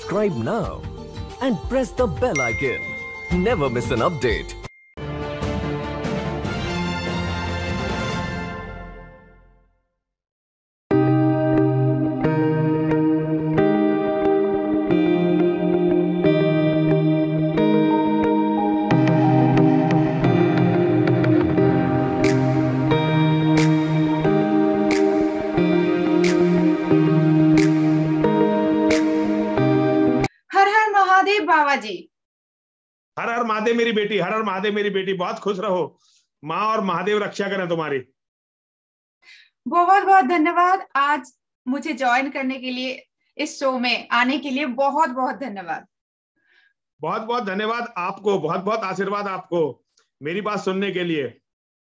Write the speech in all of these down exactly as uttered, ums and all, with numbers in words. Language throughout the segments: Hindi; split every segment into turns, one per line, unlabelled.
Subscribe now and press the bell icon. Never miss an update.
बाबा जी।
हर हर महादेव मेरी बेटी, हर हर महादेव मेरी बेटी, बहुत खुश रहो। माँ और महादेव रक्षा करें तुम्हारी।
बहुत बहुत धन्यवाद आज मुझे ज्वाइन करने के लिए, इस शो में आने के लिए बहुत बहुत धन्यवाद।
बहुत बहुत धन्यवाद आपको, बहुत बहुत आशीर्वाद आपको मेरी बात सुनने के लिए।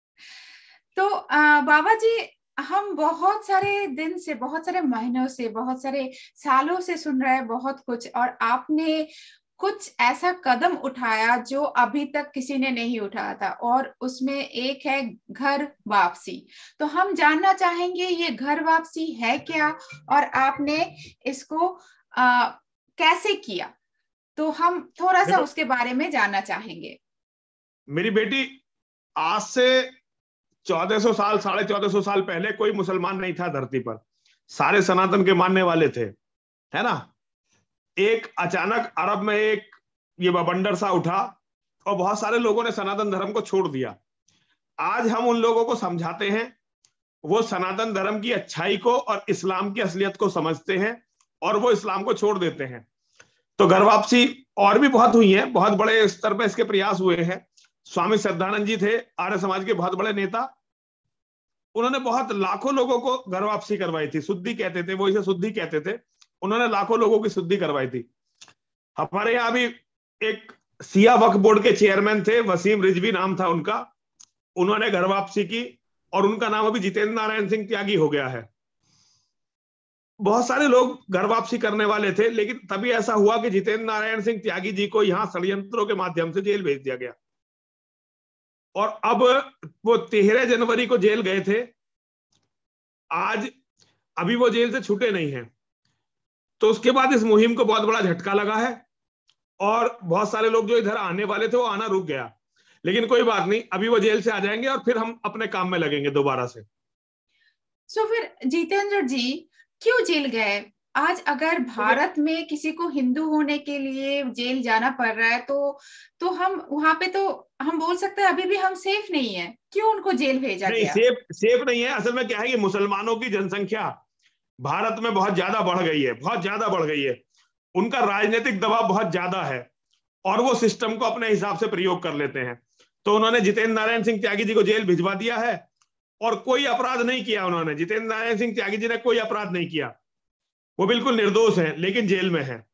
तो आ, बाबा जी, हम बहुत सारे दिन से, बहुत सारे महीनों से, बहुत सारे सालों से सुन रहे हैं बहुत कुछ, और आपने कुछ ऐसा कदम उठाया जो अभी तक किसी ने नहीं उठाया था, और उसमें एक है घर वापसी। तो हम जानना चाहेंगे ये घर वापसी है क्या, और आपने इसको आ, कैसे किया। तो हम थोड़ा सा उसके बारे में जानना चाहेंगे।
मेरी बेटी, आज से चौदह सौ साल, साढ़े चौदह सौ साल पहले कोई मुसलमान नहीं था धरती पर। सारे सनातन के मानने वाले थे, है ना। एक अचानक अरब में एक ये बवंडर सा उठा और बहुत सारे लोगों ने सनातन धर्म को छोड़ दिया। आज हम उन लोगों को समझाते हैं, वो सनातन धर्म की अच्छाई को और इस्लाम की असलियत को समझते हैं और वो इस्लाम को छोड़ देते हैं। तो घर वापसी और भी बहुत हुई है, बहुत बड़े स्तर पर इसके प्रयास हुए हैं। स्वामी श्रद्धानंद जी थे, आर्य समाज के बहुत बड़े नेता। उन्होंने बहुत लाखों लोगों को घर वापसी करवाई थी, शुद्धि कहते थे वो, इसे शुद्धि कहते थे। उन्होंने लाखों लोगों की शुद्धि करवाई थी। हमारे यहाँ भी एक सिया वक्फ बोर्ड के चेयरमैन थे, वसीम रिजवी नाम था उनका। उन्होंने घर वापसी की और उनका नाम अभी जितेंद्र नारायण सिंह त्यागी हो गया है। बहुत सारे लोग घर वापसी करने वाले थे, लेकिन तभी ऐसा हुआ कि जितेंद्र नारायण सिंह त्यागी जी को यहाँ षड्यंत्रों के माध्यम से जेल भेज दिया गया, और अब वो तेरह जनवरी को जेल गए थे। आज अभी वो जेल से छूटे नहीं हैं। तो उसके बाद इस मुहिम को बहुत बड़ा झटका लगा है और बहुत सारे लोग जो इधर आने वाले थे वो आना रुक गया। लेकिन कोई बात नहीं, अभी वो जेल से आ जाएंगे और फिर हम अपने काम में लगेंगे दोबारा से।
सो फिर जितेंद्र जी क्यों जेल गए? आज अगर भारत में किसी को हिंदू होने के लिए जेल जाना पड़ रहा है तो तो हम वहां पे, तो हम बोल सकते हैं अभी भी हम सेफ नहीं है। क्यों उनको जेल भेजा
नहीं,
गया?
सेफ सेफ नहीं है। असल में क्या है कि मुसलमानों की जनसंख्या भारत में बहुत ज्यादा बढ़ गई है, बहुत ज्यादा बढ़ गई है। उनका राजनीतिक दबाव बहुत ज्यादा है और वो सिस्टम को अपने हिसाब से प्रयोग कर लेते हैं। तो उन्होंने जितेंद्र नारायण सिंह त्यागी जी को जेल भिजवा दिया है और कोई अपराध नहीं किया उन्होंने। जितेंद्र नारायण सिंह त्यागी जी ने कोई अपराध नहीं किया, वो बिल्कुल निर्दोष हैं, लेकिन जेल में हैं।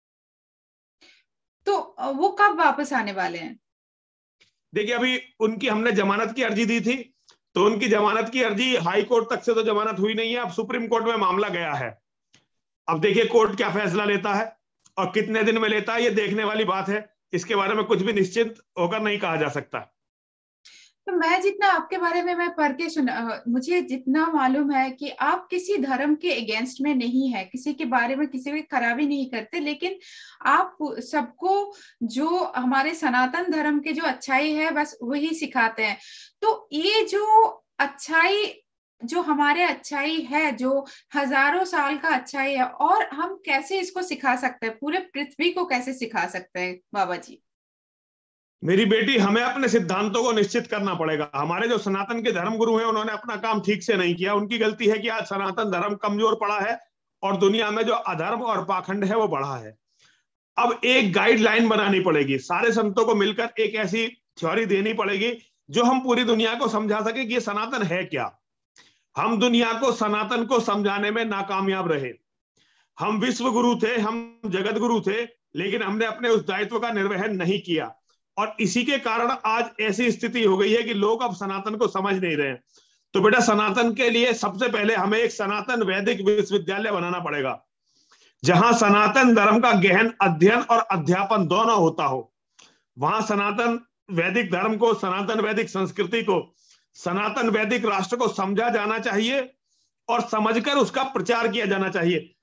तो वो कब वापस आने वाले हैं?
देखिए, अभी उनकी हमने जमानत की अर्जी दी थी, तो उनकी जमानत की अर्जी हाई कोर्ट तक से तो जमानत हुई नहीं है। अब सुप्रीम कोर्ट में मामला गया है। अब देखिए कोर्ट क्या फैसला लेता है और कितने दिन में लेता है, ये देखने वाली बात है। इसके बारे में कुछ भी निश्चित होकर नहीं कहा जा सकता।
तो मैं जितना आपके बारे में मैं पढ़ के सुना, मुझे जितना मालूम है कि आप किसी धर्म के अगेंस्ट में नहीं है, किसी के बारे में किसी की खराबी नहीं करते, लेकिन आप सबको जो हमारे सनातन धर्म के जो अच्छाई है बस वही सिखाते हैं। तो ये जो अच्छाई, जो हमारे अच्छाई है, जो हजारों साल का अच्छाई है, और हम कैसे इसको सिखा सकते हैं, पूरे पृथ्वी को कैसे सिखा सकते हैं बाबा जी?
मेरी बेटी, हमें अपने सिद्धांतों को निश्चित करना पड़ेगा। हमारे जो सनातन के धर्म गुरु हैं उन्होंने अपना काम ठीक से नहीं किया। उनकी गलती है कि आज सनातन धर्म कमजोर पड़ा है और दुनिया में जो अधर्म और पाखंड है वो बढ़ा है। अब एक गाइडलाइन बनानी पड़ेगी, सारे संतों को मिलकर एक ऐसी थ्योरी देनी पड़ेगी जो हम पूरी दुनिया को समझा सके कि ये सनातन है क्या। हम दुनिया को सनातन को समझाने में नाकामयाब रहे। हम विश्व गुरु थे, हम जगत गुरु थे, लेकिन हमने अपने उस दायित्व का निर्वहन नहीं किया, और इसी के कारण आज ऐसी स्थिति हो गई है कि लोग अब सनातन को समझ नहीं रहे। तो बेटा, सनातन के लिए सबसे पहले हमें एक सनातन वैदिक विश्वविद्यालय बनाना पड़ेगा, जहां सनातन धर्म का गहन अध्ययन और अध्यापन दोनों होता हो। वहां सनातन वैदिक धर्म को, सनातन वैदिक संस्कृति को, सनातन वैदिक राष्ट्र को समझा जाना चाहिए और समझकर उसका प्रचार किया जाना चाहिए।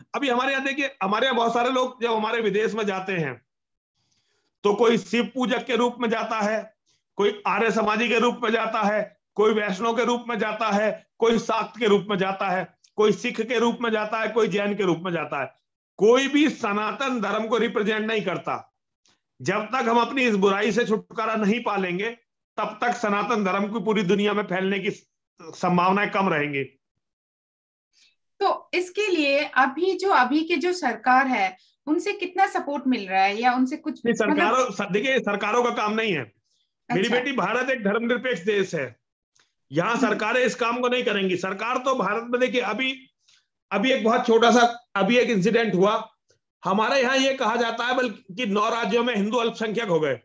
अभी हमारे यहाँ देखिए, हमारे यहाँ बहुत सारे लोग जब हमारे विदेश में जाते हैं तो कोई शिव पूजक के रूप में जाता है, कोई आर्य समाजी के रूप में जाता है, कोई वैष्णव के रूप में जाता है, कोई शाक्त के रूप में जाता है, कोई सिख के रूप में जाता है, कोई जैन के रूप में जाता है। कोई भी सनातन धर्म को रिप्रेजेंट नहीं करता। जब तक हम अपनी इस बुराई से छुटकारा नहीं पालेंगे तब तक सनातन धर्म की पूरी दुनिया में फैलने की संभावनाएं कम रहेंगी।
तो इसके लिए अभी जो अभी के जो सरकार है उनसे कितना सपोर्ट मिल रहा है या उनसे कुछ?
सरकारों मतलब... देखिए, सरकारों का काम नहीं है। अच्छा। मेरी बेटी, भारत एक धर्मनिरपेक्ष देश है, यहाँ सरकारें इस काम को नहीं करेंगी। सरकार तो भारत में देखिए, अभी अभी एक बहुत छोटा सा अभी एक इंसिडेंट हुआ हमारे यहाँ। ये कहा जाता है बल्कि नौ राज्यों में हिंदू अल्पसंख्यक हो गए।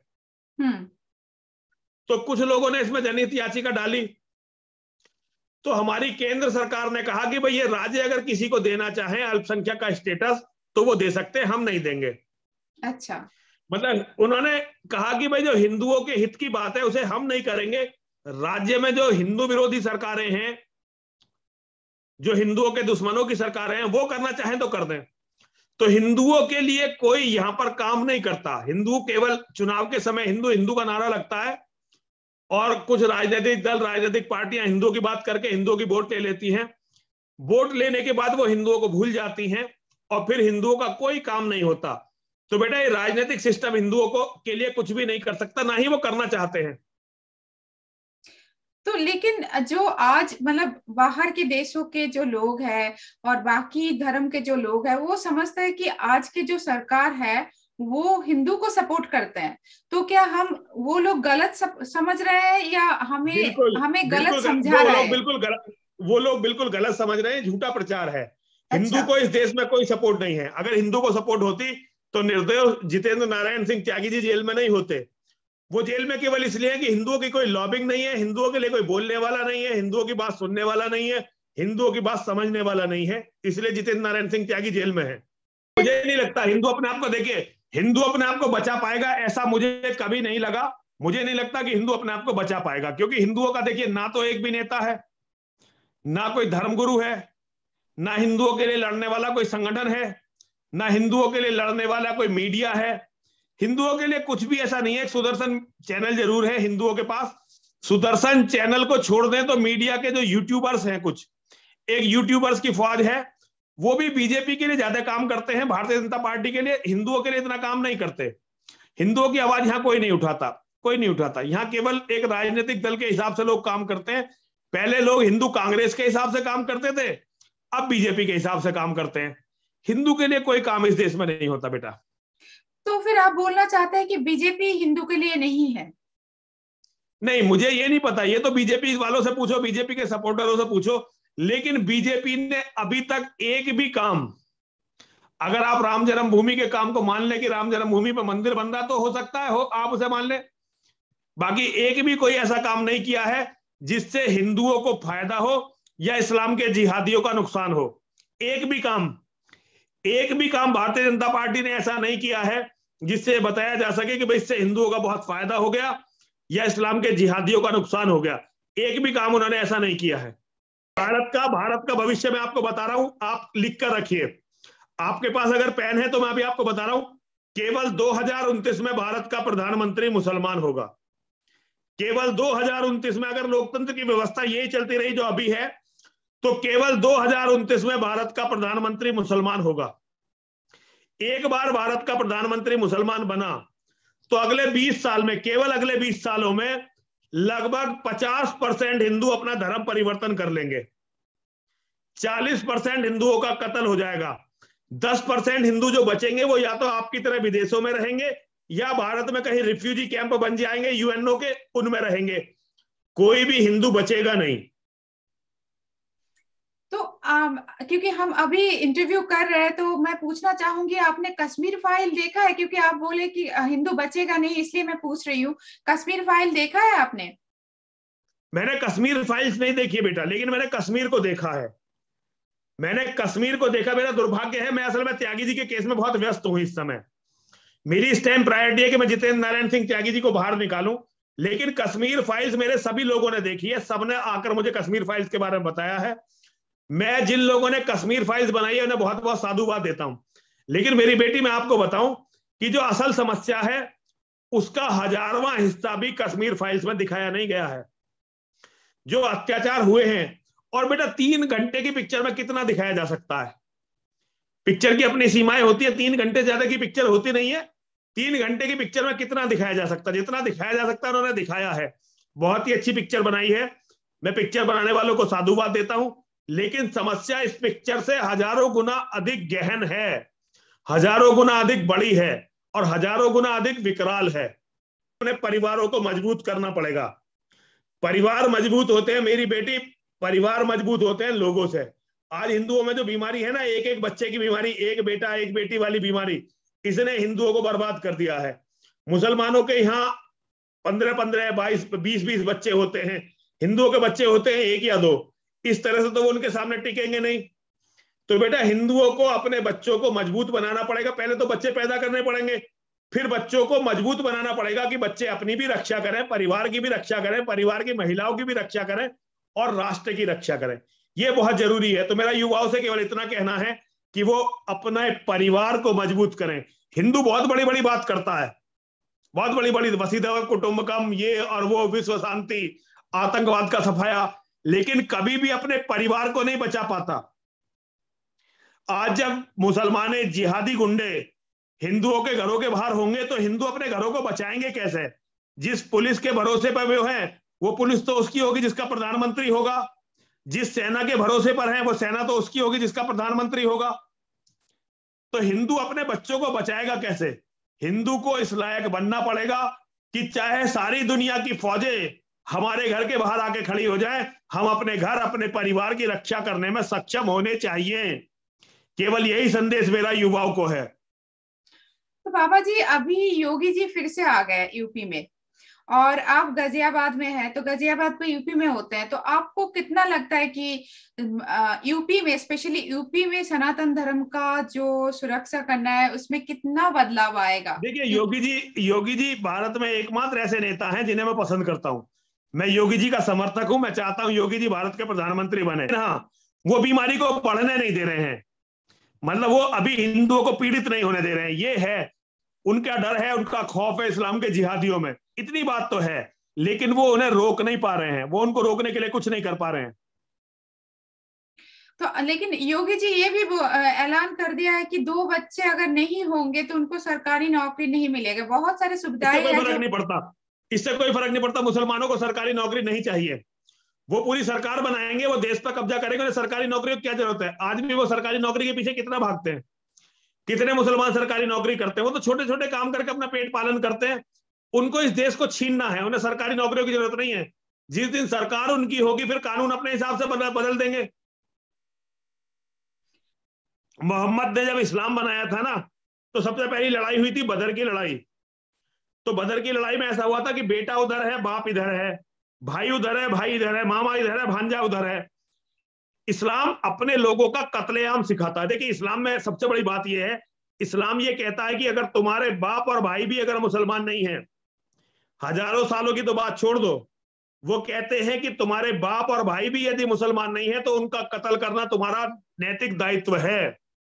तो कुछ लोगों ने इसमें जनहित याचिका डाली, तो हमारी केंद्र सरकार ने कहा कि भाई ये राज्य अगर किसी को देना चाहे अल्पसंख्यक का स्टेटस तो वो दे सकते हैं, हम नहीं देंगे।
अच्छा।
मतलब उन्होंने कहा कि भाई जो हिंदुओं के हित की बात है उसे हम नहीं करेंगे। राज्य में जो हिंदू विरोधी सरकारें हैं, जो हिंदुओं के दुश्मनों की सरकारें हैं, वो करना चाहें तो कर दें। तो हिंदुओं के लिए कोई यहां पर काम नहीं करता। हिंदू केवल चुनाव के समय हिंदू हिंदू का नारा लगता है और कुछ राजनीतिक दल, राजनीतिक पार्टियां हिंदुओं की बात करके हिंदुओं की वोट ले लेती हैं। वोट लेने के बाद वो हिंदुओं को भूल जाती हैं और फिर हिंदुओं का कोई काम नहीं होता। तो बेटा, ये राजनीतिक सिस्टम हिंदुओं को के लिए कुछ भी नहीं कर सकता, ना ही वो करना चाहते हैं।
तो लेकिन जो आज मतलब बाहर के देशों के जो लोग हैं और बाकी धर्म के जो लोग हैं वो समझते हैं कि आज की जो सरकार है वो हिंदू को सपोर्ट करते हैं। तो क्या हम वो लोग गलत समझ रहे हैं या हमें बिल्कुल, हमें गलत समझा रहे हैं?
बिल्कुल गलत, वो लोग बिल्कुल गलत समझ रहे हैं। झूठा प्रचार है। अच्छा। हिंदू को इस देश में कोई सपोर्ट नहीं है। अगर हिंदू को सपोर्ट होती तो निर्दोष जितेंद्र नारायण सिंह त्यागी जी जेल में नहीं होते। वो जेल में केवल इसलिए है कि हिंदुओं की कोई लॉबिंग नहीं है, हिंदुओं के लिए कोई बोलने वाला नहीं है, हिंदुओं की बात सुनने वाला नहीं है, हिंदुओं की बात समझने वाला नहीं है, इसलिए जितेंद्र नारायण सिंह त्यागी जेल में है। मुझे नहीं लगता हिंदू अपने आप को, देखिए, हिंदू अपने आप को बचा पाएगा ऐसा मुझे कभी नहीं लगा। मुझे नहीं लगता कि हिंदू अपने आप को बचा पाएगा, क्योंकि हिंदुओं का देखिए ना तो एक भी नेता है, ना कोई धर्मगुरु है, ना हिंदुओं के लिए लड़ने वाला कोई संगठन है, ना हिंदुओं के लिए लड़ने वाला कोई मीडिया है। हिंदुओं के लिए कुछ भी ऐसा नहीं है। सुदर्शन चैनल जरूर है हिंदुओं के पास। सुदर्शन चैनल को छोड़ दें तो मीडिया के जो यूट्यूबर्स हैं, कुछ एक यूट्यूबर्स की फौज है, वो भी बीजेपी के लिए ज्यादा काम करते हैं, भारतीय जनता पार्टी के लिए। हिंदुओं के लिए इतना काम नहीं करते। हिंदुओं की आवाज यहाँ कोई नहीं उठाता, कोई नहीं उठाता। यहाँ केवल एक राजनीतिक दल के हिसाब से लोग काम करते हैं। पहले लोग हिंदू कांग्रेस के हिसाब से काम करते थे, अब बीजेपी के हिसाब से काम करते हैं। हिंदू के लिए कोई काम इस देश में नहीं होता बेटा।
तो फिर आप बोलना चाहते हैं कि बीजेपी हिंदू के लिए नहीं है?
नहीं, मुझे ये नहीं पता, ये तो बीजेपी वालों से पूछो, बीजेपी के सपोर्टरों से पूछो। लेकिन बीजेपी ने अभी तक एक भी काम, अगर आप राम जन्मभूमि के काम को मान ले कि राम जन्मभूमि पर मंदिर बन रहा तो हो सकता है हो, आप उसे मान ले। बाकी एक भी कोई ऐसा काम नहीं किया है जिससे हिंदुओं को फायदा हो या इस्लाम के जिहादियों का नुकसान हो। एक भी काम, एक भी काम भारतीय जनता पार्टी ने ऐसा नहीं किया है जिससे बताया जा सके कि भाई इससे हिंदुओं का बहुत फायदा हो गया या इस्लाम के जिहादियों का नुकसान हो गया। एक भी काम उन्होंने ऐसा नहीं किया है। भारत का भारत का भविष्य मैं आपको बता रहा हूं, आप लिख कर रखिए। आपके पास अगर पेन है तो मैं अभी आपको बता रहा हूं, केवल दो हजार उनतीस में भारत का प्रधानमंत्री मुसलमान होगा। केवल दो हजार उनतीस में, अगर लोकतंत्र की व्यवस्था यही चलती रही जो अभी है, तो केवल दो हजार उनतीस में भारत का प्रधानमंत्री मुसलमान होगा। एक बार भारत का प्रधानमंत्री मुसलमान बना तो अगले बीस साल में, केवल अगले बीस सालों में लगभग पचास परसेंट हिंदू अपना धर्म परिवर्तन कर लेंगे। चालीस परसेंट हिंदुओं का कत्ल हो जाएगा। दस परसेंट हिंदू जो बचेंगे वो या तो आपकी तरह विदेशों में रहेंगे या भारत में कहीं रिफ्यूजी कैंप बन जाएंगे यूएनओ के, उनमें रहेंगे। कोई भी हिंदू बचेगा नहीं।
तो आ, क्योंकि हम अभी इंटरव्यू कर रहे हैं तो मैं पूछना चाहूंगी, आपने कश्मीर फाइल देखा है? क्योंकि आप बोले कि हिंदू बचेगा नहीं, इसलिए मैं पूछ रही हूँ, कश्मीर फाइल देखा है आपने?
मैंने कश्मीर फाइल्स नहीं देखी बेटा, लेकिन मैंने कश्मीर को देखा है। मैंने कश्मीर को देखा। मेरा दुर्भाग्य है, मैं असल में त्यागी जी के केस में बहुत व्यस्त हूं इस समय। मेरी इस टाइम प्रायोरिटी है कि मैं जितेंद्र नारायण सिंह त्यागी जी को बाहर निकालूं, लेकिन कश्मीर फाइल्स मेरे सभी लोगों ने देखी है। सबने आकर मुझे कश्मीर फाइल्स के बारे में बताया है। मैं जिन लोगों ने कश्मीर फाइल्स बनाई है उन्हें बहुत बहुत साधुवाद देता हूं, लेकिन मेरी बेटी मैं आपको बताऊं कि जो असल समस्या है उसका हजारवां हिस्सा भी कश्मीर फाइल्स में दिखाया नहीं गया है। जो अत्याचार हुए हैं, और बेटा तीन घंटे की पिक्चर में कितना दिखाया जा सकता है? पिक्चर की अपनी सीमाएं होती है, तीन घंटे ज्यादा की पिक्चर होती नहीं है। तीन घंटे की पिक्चर में कितना दिखाया जा सकता है? जितना दिखाया जा सकता है उन्होंने दिखाया है। बहुत ही अच्छी पिक्चर बनाई है, मैं पिक्चर बनाने वालों को साधुवाद देता हूं, लेकिन समस्या इस पिक्चर से हजारों गुना अधिक गहन है, हजारों गुना अधिक बड़ी है और हजारों गुना अधिक विकराल है। अपने परिवारों को मजबूत करना पड़ेगा। परिवार मजबूत होते हैं मेरी बेटी, परिवार मजबूत होते हैं लोगों से। आज हिंदुओं में जो बीमारी है ना, एक एक बच्चे की बीमारी, एक बेटा एक बेटी वाली बीमारी, इसने हिंदुओं को बर्बाद कर दिया है। मुसलमानों के यहाँ पंद्रह पंद्रह बाईस बीस बीस बच्चे होते हैं, हिंदुओं के बच्चे होते हैं एक या दो। इस तरह से तो वो उनके सामने टिकेंगे नहीं। तो बेटा हिंदुओं को अपने बच्चों को मजबूत बनाना पड़ेगा। पहले तो बच्चे पैदा करने पड़ेंगे, फिर बच्चों को मजबूत बनाना पड़ेगा कि बच्चे अपनी भी रक्षा करें, परिवार की भी रक्षा करें, परिवार की महिलाओं की भी रक्षा करें और राष्ट्र की रक्षा करें। यह बहुत जरूरी है। तो मेरा युवाओं से केवल इतना कहना है कि वो अपने परिवार को मजबूत करें। हिंदू बहुत बड़ी बड़ी बात करता है, बहुत बड़ी बड़ी, वसुधैव कुटुंबकम, ये और वो, विश्व शांति, आतंकवाद का सफाया, लेकिन कभी भी अपने परिवार को नहीं बचा पाता। आज जब मुसलमान जिहादी गुंडे हिंदुओं के घरों के बाहर होंगे तो हिंदू अपने घरों को बचाएंगे कैसे? जिस पुलिस के भरोसे पर वो है वो पुलिस तो उसकी होगी जिसका प्रधानमंत्री होगा, जिस सेना के भरोसे पर है वो सेना तो उसकी होगी जिसका प्रधानमंत्री होगा। तो हिंदू अपने बच्चों को बचाएगा कैसे? हिंदू को इस लायक बनना पड़ेगा कि चाहे सारी दुनिया की फौजें हमारे घर के बाहर आके खड़ी हो जाए, हम अपने घर अपने परिवार की रक्षा करने में सक्षम होने चाहिए। केवल यही संदेश मेरा युवाओं को है।
तो बाबा जी, अभी योगी जी फिर से आ गए यूपी में और आप गाजियाबाद में हैं, तो गाजियाबाद तो यूपी में होते हैं, तो आपको कितना लगता है कि यूपी में, स्पेशली यूपी में सनातन धर्म का जो सुरक्षा करना है उसमें कितना बदलाव आएगा?
देखिए योगी जी योगी जी भारत में एकमात्र ऐसे नेता हैं जिन्हें मैं पसंद करता हूं। मैं योगी जी का समर्थक हूं, मैं चाहता हूं योगी जी भारत के प्रधानमंत्री बने। हाँ, वो बीमारी को बढ़ने नहीं दे रहे हैं, मतलब वो अभी हिंदुओं को पीड़ित नहीं होने दे रहे हैं। ये है उनका डर है, उनका खौफ है इस्लाम के जिहादियों में, इतनी बात तो है, लेकिन वो उन्हें रोक नहीं पा रहे हैं, वो उनको रोकने के लिए कुछ नहीं कर पा रहे हैं।
तो लेकिन योगी जी ये भी वो ऐलान कर दिया है कि दो बच्चे अगर नहीं होंगे तो उनको सरकारी नौकरी नहीं मिलेगा। बहुत सारे सुविधाएं,
इससे कोई फर्क नहीं पड़ता, इससे कोई फर्क नहीं पड़ता। मुसलमानों को सरकारी नौकरी नहीं चाहिए, वो पूरी सरकार बनाएंगे, वो देश पर कब्जा करेंगे, उन्हें सरकारी नौकरी की क्या जरूरत है? आज भी वो सरकारी नौकरी के पीछे कितना भागते हैं, कितने मुसलमान सरकारी नौकरी करते हैं? वो तो छोटे छोटे काम करके अपना पेट पालन करते हैं। उनको इस देश को छीनना है, उन्हें सरकारी नौकरियों की जरूरत नहीं है। जिस दिन सरकार उनकी होगी फिर कानून अपने हिसाब से बदल देंगे। मोहम्मद ने जब इस्लाम बनाया था ना, तो सबसे पहली लड़ाई हुई थी बदर की लड़ाई। तो बदर की लड़ाई में ऐसा हुआ था कि बेटा उधर है, बाप इधर है, भाई उधर है, भाई इधर है, मामा इधर है, भांजा उधर है। इस्लाम अपने लोगों का कत्लेआम सिखाता है। देखिए इस्लाम में सबसे बड़ी बात यह है, इस्लाम ये कहता है कि अगर तुम्हारे बाप और भाई भी अगर मुसलमान नहीं है, हजारों सालों की तो बात छोड़ दो, वो कहते हैं कि तुम्हारे बाप और भाई भी यदि मुसलमान नहीं है तो उनका कत्ल करना तुम्हारा नैतिक दायित्व है।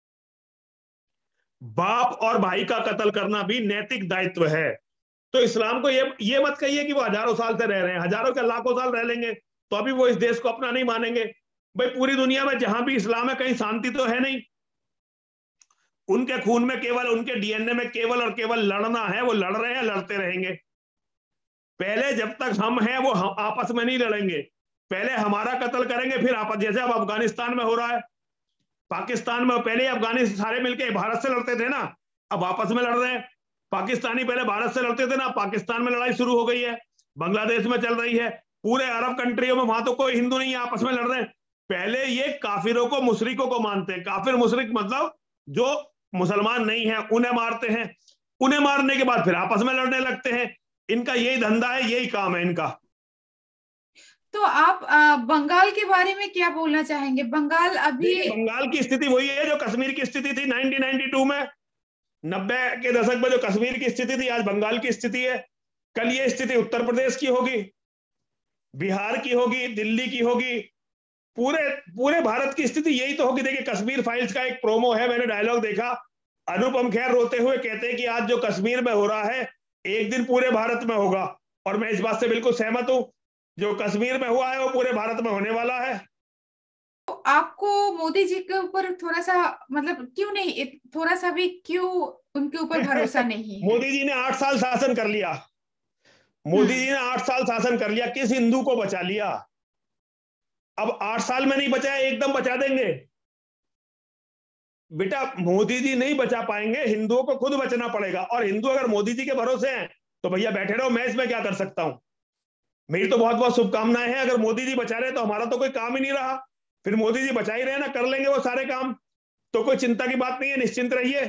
बाप और भाई का कत्ल करना भी नैतिक दायित्व है। तो इस्लाम को ये ये मत कहिए कि वो हजारों साल से रह रहे हैं, हजारों के लाखों साल रह लेंगे तो अभी वो इस देश को अपना नहीं मानेंगे। भाई पूरी दुनिया में जहां भी इस्लाम है कहीं शांति तो है नहीं। उनके खून में केवल, उनके डीएनए में केवल और केवल लड़ना है। वो लड़ रहे हैं, लड़ते रहेंगे। पहले जब तक हम हैं वो हम आपस में नहीं लड़ेंगे, पहले हमारा कत्ल करेंगे फिर आपस, जैसे अब अफगानिस्तान में हो रहा है, पाकिस्तान में पहले अफगानिस्तान सारे मिलकर भारत से लड़ते थे ना, अब आपस में लड़ रहे हैं। पाकिस्तानी पहले भारत से लड़ते थे ना, पाकिस्तान में लड़ाई शुरू हो गई है, बांग्लादेश में चल रही है, पूरे अरब कंट्रियों में, वहां तो कोई हिंदू नहीं है, आपस में लड़ रहे हैं। पहले ये काफिरों को, मुशरिकों को मानते हैं। काफिर मुशरिक मतलब जो मुसलमान नहीं है उन्हें मारते हैं, उन्हें मारने के बाद फिर आपस में लड़ने लगते हैं। इनका यही धंधा है, यही काम है इनका।
तो आप आ, बंगाल के बारे में क्या बोलना चाहेंगे? बंगाल अभी,
बंगाल की स्थिति वही है जो कश्मीर की स्थिति थी नाइनटीन नाइंटी टू में, नब्बे के दशक में जो कश्मीर की स्थिति थी, आज बंगाल की स्थिति है। कल ये स्थिति उत्तर प्रदेश की होगी, बिहार की होगी, दिल्ली की होगी, पूरे पूरे भारत की स्थिति यही तो होगी। देखिए कश्मीर फाइल्स का एक प्रोमो है, मैंने डायलॉग देखा, अनुपम खेर रोते हुए कहते हैं कि आज जो कश्मीर में हो रहा है एक दिन पूरे भारत में होगा, और मैं इस बात से बिल्कुल सहमत हूं। जो कश्मीर में हुआ है वो पूरे भारत में होने वाला है।
तो आपको मोदी जी के ऊपर थोड़ा सा मतलब क्यों नहीं, थोड़ा सा भी क्यों उनके ऊपर भरोसा नहीं है?
मोदी जी ने आठ साल शासन कर लिया, मोदी जी ने आठ साल शासन कर लिया, किस हिंदू को बचा लिया? अब आठ साल में नहीं बचाया, एकदम बचा देंगे? बेटा मोदी जी नहीं बचा पाएंगे, हिंदुओं को खुद बचना पड़ेगा। और हिंदू अगर मोदी जी के भरोसे हैं तो भैया बैठे रहो, मैं इसमें क्या कर सकता हूं? मेरी तो बहुत बहुत शुभकामनाएं हैं। अगर मोदी जी बचा रहे तो हमारा तो कोई काम ही नहीं रहा, फिर मोदी जी बचा ही रहे ना, कर लेंगे वो सारे काम, तो कोई चिंता की बात नहीं है, निश्चिंत रहिए।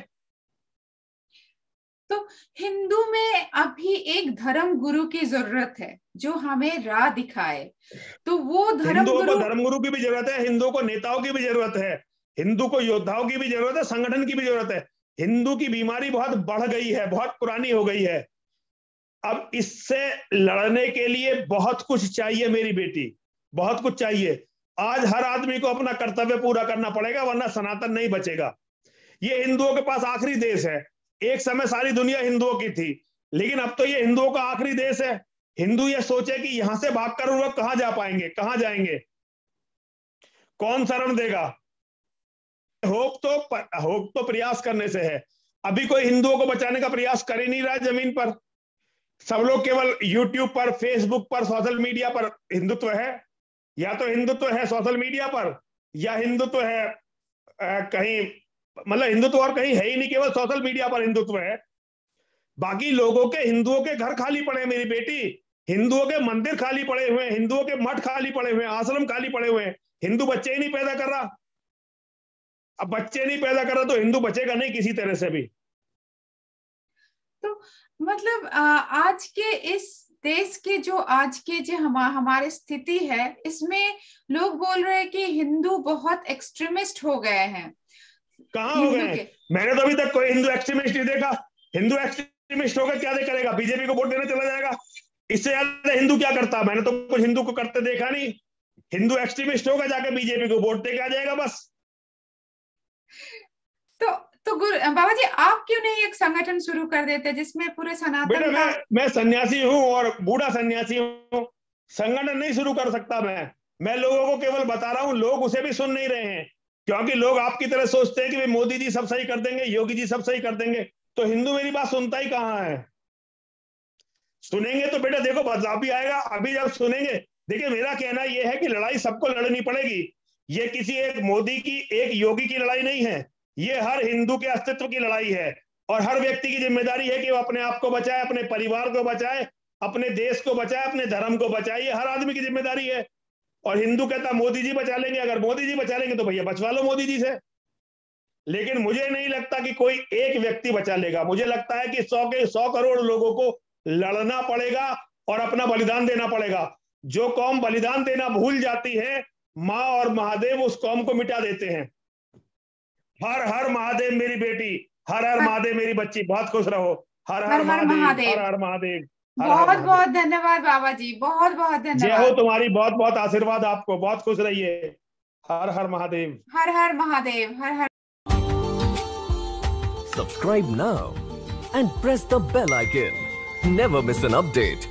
तो हिंदू में अभी एक धर्म गुरु की जरूरत है जो हमें राह दिखाए, तो वो धर्म
हिंदुओं
गुरु
को धर्म गुरु की भी जरूरत है, हिंदुओं को नेताओं की भी जरूरत है, हिंदू को योद्धाओं की भी जरूरत है, संगठन की भी जरूरत है। हिंदू की बीमारी बहुत बढ़ गई है, बहुत पुरानी हो गई है। अब इससे लड़ने के लिए बहुत कुछ चाहिए मेरी बेटी, बहुत कुछ चाहिए। आज हर आदमी को अपना कर्तव्य पूरा करना पड़ेगा, वरना सनातन नहीं बचेगा। ये हिंदुओं के पास आखिरी देश है। एक समय सारी दुनिया हिंदुओं की थी, लेकिन अब तो ये हिंदुओं का आखिरी देश है। हिंदू ये सोचे कि यहां से भागकर वो कहां जा पाएंगे, कहां जाएंगे, कौन शरण देगा? होप तो होप तो प्रयास करने से है। अभी कोई हिंदुओं को बचाने का प्रयास कर ही नहीं रहा जमीन पर। सब लोग केवल यूट्यूब पर, फेसबुक पर, सोशल मीडिया पर हिंदुत्व है। या तो हिंदुत्व है सोशल मीडिया पर, या हिंदुत्व है आ, कहीं, मतलब हिंदुत्व और कहीं है ही नहीं, केवल सोशल मीडिया पर हिंदुत्व है। बाकी लोगों के, हिंदुओं के घर खाली पड़े मेरी बेटी, हिंदुओं के मंदिर खाली पड़े हुए, हिंदुओं के मठ खाली पड़े हुए, आश्रम खाली पड़े हुए। हिंदू बच्चे ही नहीं पैदा कर रहा। अब बच्चे नहीं पैदा कर रहा तो हिंदू बचेगा नहीं किसी तरह से भी।
तो मतलब आज के इस देश के जो आज के जो हम हमारी स्थिति है, इसमें लोग बोल रहे हैं कि हिंदू बहुत एक्सट्रीमिस्ट हो गए हैं।
कहाँ हो गए? मैंने तो अभी तक कोई हिंदू एक्सट्रीमिस्ट नहीं देखा। हिंदू एक्सट्रीमिस्ट होकर क्या दे करेगा? बीजेपी को वोट देने चला जाएगा। इससे ज्यादा हिंदू क्या करता? मैंने तो कुछ हिंदू को करते देखा नहीं। हिंदू एक्सट्रीमिस्ट होगा, जाके बीजेपी को वोट दे के आ जाएगा बस।
तो तो गुरु बाबा जी, आप क्यों नहीं एक संगठन शुरू कर देते जिसमें पूरे सनातन का...
मैं मैं सन्यासी हूँ और बूढ़ा सन्यासी हूँ, संगठन नहीं शुरू कर सकता मैं मैं लोगों को केवल बता रहा हूँ। लोग उसे भी सुन नहीं रहे हैं, क्योंकि लोग आपकी तरह सोचते हैं कि मोदी जी सब सही कर देंगे, योगी जी सब सही कर देंगे। तो हिंदू मेरी बात सुनता ही कहाँ है? सुनेंगे तो बेटा देखो बदलाव भी आएगा। अभी जब सुनेंगे, देखिए मेरा कहना यह है कि लड़ाई सबको लड़नी पड़ेगी। ये किसी एक मोदी की, एक योगी की लड़ाई नहीं है, ये हर हिंदू के अस्तित्व की लड़ाई है। और हर व्यक्ति की जिम्मेदारी है कि वो अपने आप को बचाए, अपने परिवार को बचाए, अपने देश को बचाए, अपने धर्म को बचाए। ये हर आदमी की जिम्मेदारी है। और हिंदू कहता मोदी जी बचा लेंगे, अगर मोदी जी बचा लेंगे तो भैया बचवा लो मोदी जी से। लेकिन मुझे नहीं लगता कि कोई एक व्यक्ति बचा लेगा। मुझे लगता है कि सौ के सौ करोड़ लोगों को लड़ना पड़ेगा और अपना बलिदान देना पड़ेगा। जो कौम बलिदान देना भूल जाती है, माँ और महादेव उस कौम को मिटा देते हैं। हर हर महादेव मेरी बेटी, हर हर महादेव मेरी बच्ची, बहुत खुश रहो। हर हर महादेव, हर हर महादेव।
बहुत बहुत धन्यवाद बाबा जी, बहुत बहुत धन्यवाद।
जय हो तुम्हारी, बहुत बहुत आशीर्वाद आपको, बहुत खुश रहिए। हर हर महादेव,
हर हर महादेव, हर हर।
Subscribe now and press the bell icon. Never miss an update.